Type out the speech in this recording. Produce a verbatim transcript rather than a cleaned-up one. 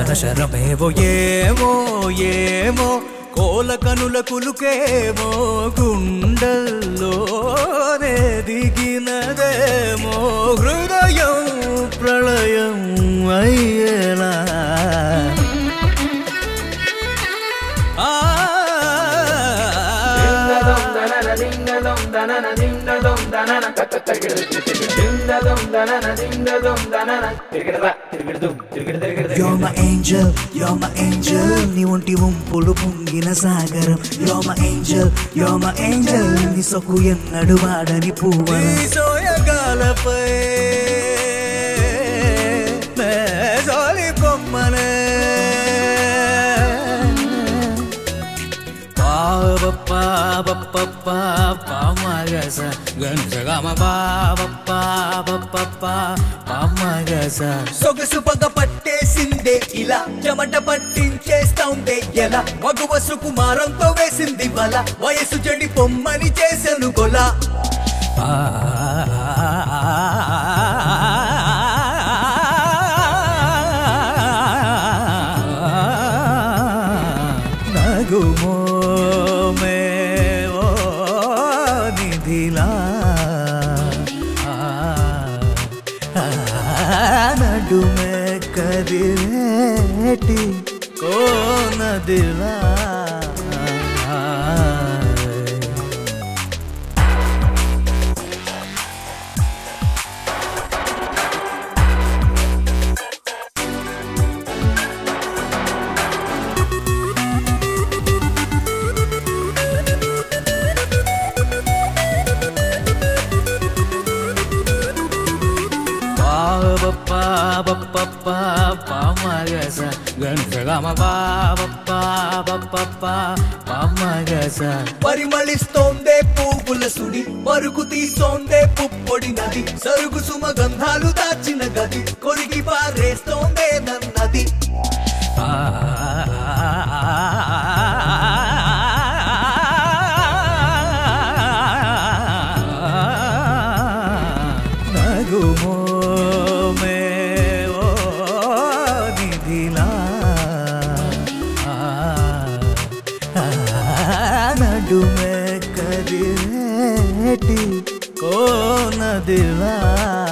శరమేవో ఏమో ఏమో కోల కనుల కులుకేమో గుండెల్లోనే దిగినదేమో హృదయం ప్రళయం అయ్యేలా You're my angel, you're my angel. నీ ఒంటి వంపులు పొంగిన సాగరం. You're my angel, you're my angel. నీ సొక్కు ఎన్నడు వాడని పువ్వనం. ఈ సోయగాలపై నే జోలి కొమ్మనే పావ పావ పప్ప పామగస గంజగమ పావ పావ పప్ప పామగస సొగసు పగ పట్టేసిందే ఇలా చెమట పట్టించేస్తాందే ఎలా మగువ సుకుమారంతో వేసింది వల వయసు జడి పొమ్మని చేసెను గొల నగుమోమే ఓ నిధిలా నడుమే కదిలేటి కోనదిలా పరిమళిస్తోందే పువ్వుల సుడి పరుగు తీస్తోందే పుప్పొడి నది సరుగు సుమగంధాలు దాచిన గది కొరికి పారేస్తోందే నన్నది నగుమోమే ఓ నిధిలా నడుమే కదిలేటి కోనదిలా